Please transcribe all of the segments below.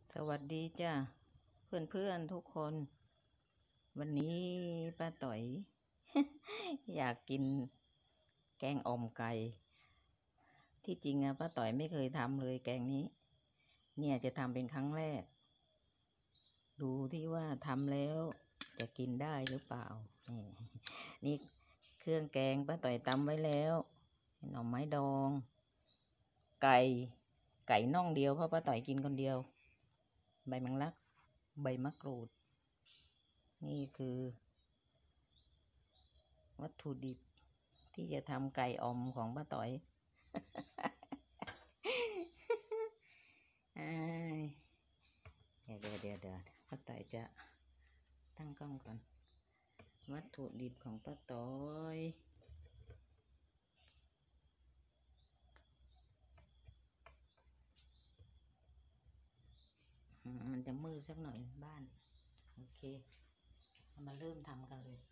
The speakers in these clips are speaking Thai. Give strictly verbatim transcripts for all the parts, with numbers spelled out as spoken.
สวัสดีจ้าเพื่อนเพื่อนทุกคน วันนี้ป้าต่อย อยากกินแกงอ่อมไก่ที่จริงอะป้าต่อยไม่เคยทำเลยแกงนี้ เนี่ยจะทำเป็นครั้งแรก ดูที่ว่าทำแล้วจะกินได้หรือเปล่า นี่เครื่องแกงป้าต่อยตำไว้แล้วหน่อไม้ดอง ไก่ไก่น่องเดียวเพราะป้าต่อยกินคนเดียวใบแมงลักใบมะกรูดนี่คือวัตถุดิบที่จะทำไก่อ่อมของป้าต่อย เดี๋ยวเดี๋ยวเดี๋ยวเดี๋ยวป้าต่อยจะตั้งกล้องก่อนวัตถุดิบของป้าต่อยมันจะมืดสักหน่อยบ้านโอเคมาเริ่มทำกันเลย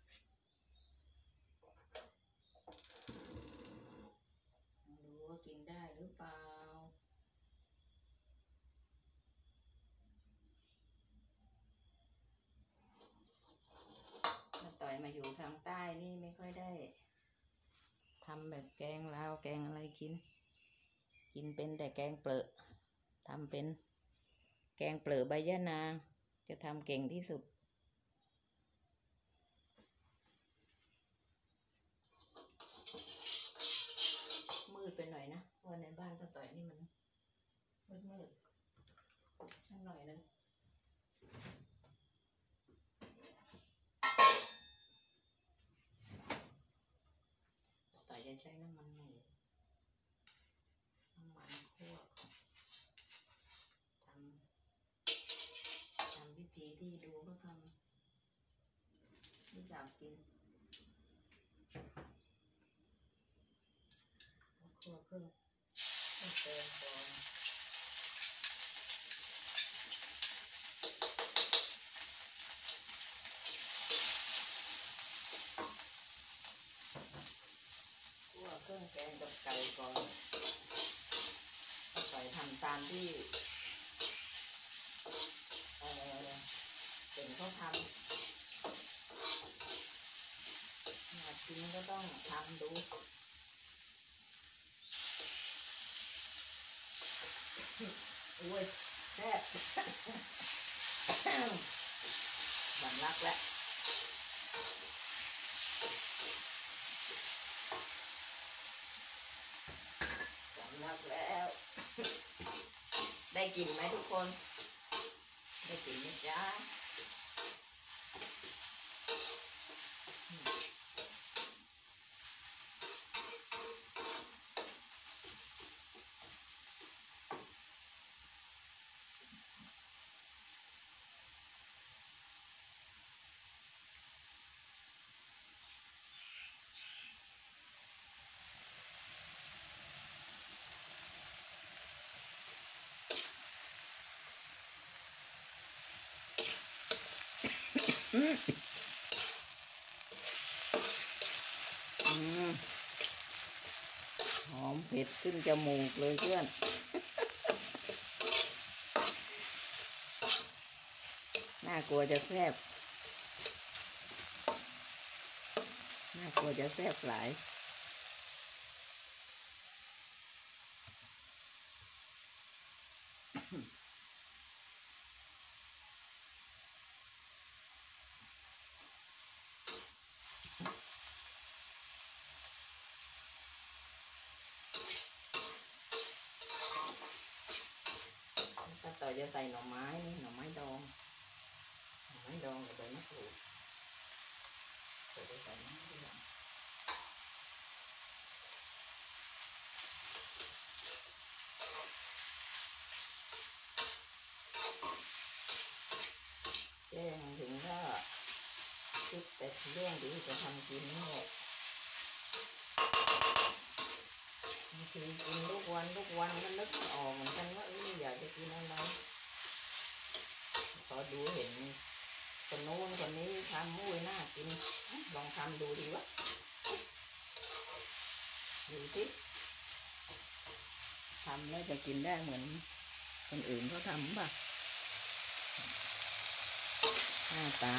ดูว่ากินได้หรือเปล่าป้าต่อยมาอยู่ทางใต้นี่ไม่ค่อยได้ทำแบบแกงลาวแกงอะไรกินกินเป็นแต่แกงเปลือกทำเป็นแกงเปลือกใบยะนางจะทำเก่งที่สุดมืดไปหน่อยนะว่าในบ้านป้าต่อยนี่มันมืดมืดสักหน่อยนึงป้าต่อยจะใช้น้ำมันหมูน้ำมันคั่วทำทำวิธีที่ดูเขาทำไม่อยากกินคั่วเครื่องเครื่องแกงก่อนคั่วเครื่องแกงกับไก่ก่อนใส่ทำตามที่เออเป็นเขาทำอยากกินก็ต้องทำดูอุ้ยแซ่บบังรักแล้วบังรักแล้วได้กินไหมทุกคนได้กินไหมจ๊ะอืมอืมหอมเผ็ดขึ้นจมูกเลยเพื่อนน่ากลัวจะแซ่บน่ากลัวจะแซ่บหลายป้าต่อยจะใส่หน่อไม้นี่หน่อไม้ดองหน่อไม้ดองกับใบมะกรูดจะใส่น้ำด้วยแจ้งถึงก็คิดแต่เรื่องที่จะทำกินนี่แหละบางทีกินทุกวันทุกวันก็นึกไม่ออกเหมือนกันว่าเอออยากจะกินอะไรพอดูเห็นคนโน้นคนนี้ทำมุ้ยน่ากินลองทำดูดีวะดูสิทำแล้วจะกินได้เหมือนคนอื่นเขาทำป่ะหน้าตา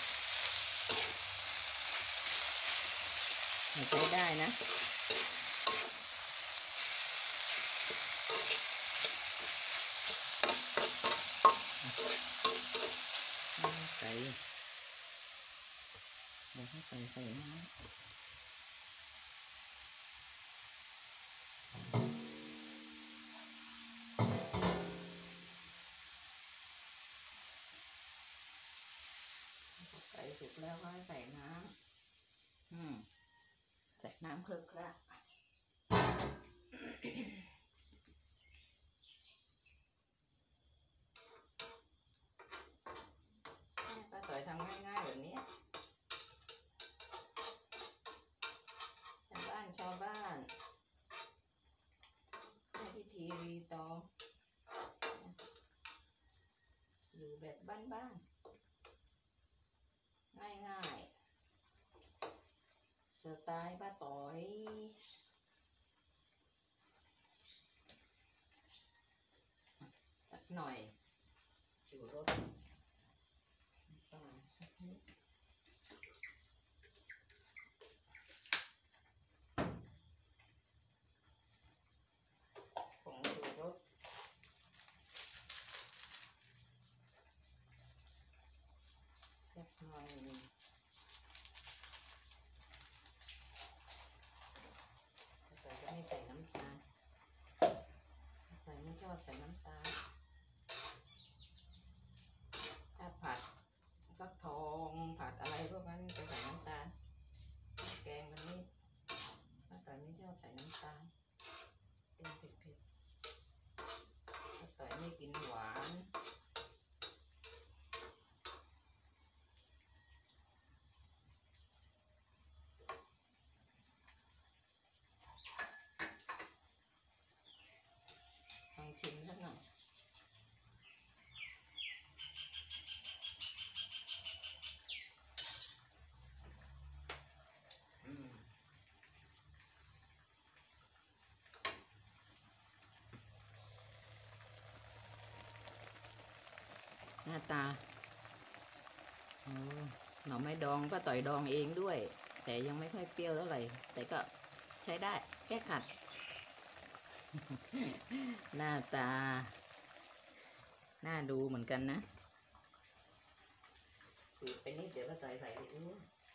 ใช้ได้นะใส่เดี๋ยวให้ใส่ใส่น้ำใส่สุกแล้วก็ใส่น้ำอืมใส่น้ำคลุกละป้าต่อยทำง่ายๆแบบนี้ชาวบ้านชาวบ้านให้พิธีรีตองอยู่แบบบ้านๆง่ายๆสไตล์ป้าต่อยสักหน่อยชูรสปลาสักนิดผงชูรสสักหน่อยใส่ก็ไม่ใส่น้ำตาลใส่ไม่ชอบใส่น้ำตาลถ้าผัดฟักทองผัดอะไรพวกนั้นจะใส่น้ำตาลแกงมันนี่ถ้าใส่ไม่ชอบใส่น้ำตาลเป็นเผ็ดๆถ้าใส่ไม่กินหวานลองชิมสักหน่อยหน้าตาโอ้หน่อไม้ดองป้าต่อยดองเองด้วยแต่ยังไม่ค่อยเปรี้ยวเท่าไหร่แต่ก็ใช้ได้แก้ขัด หน้าตาน่าดูเหมือนกันนะสืบไปนิดเดี๋ยวป้าต่อยใส่ไปอู้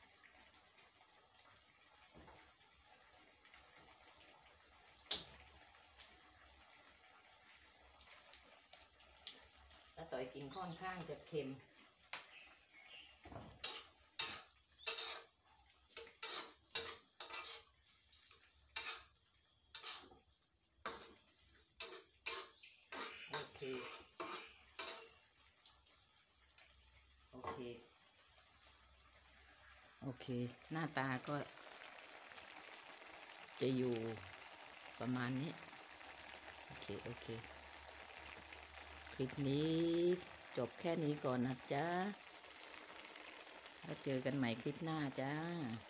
ป้าต่อยกินค่อนข้างจะเค็มโอเคโอเคโอเคหน้าตาก็จะอยู่ประมาณนี้โอเคโอเคคลิปนี้จบแค่นี้ก่อนนะจ๊ะแล้วเจอกันใหม่คลิปหน้าจ้า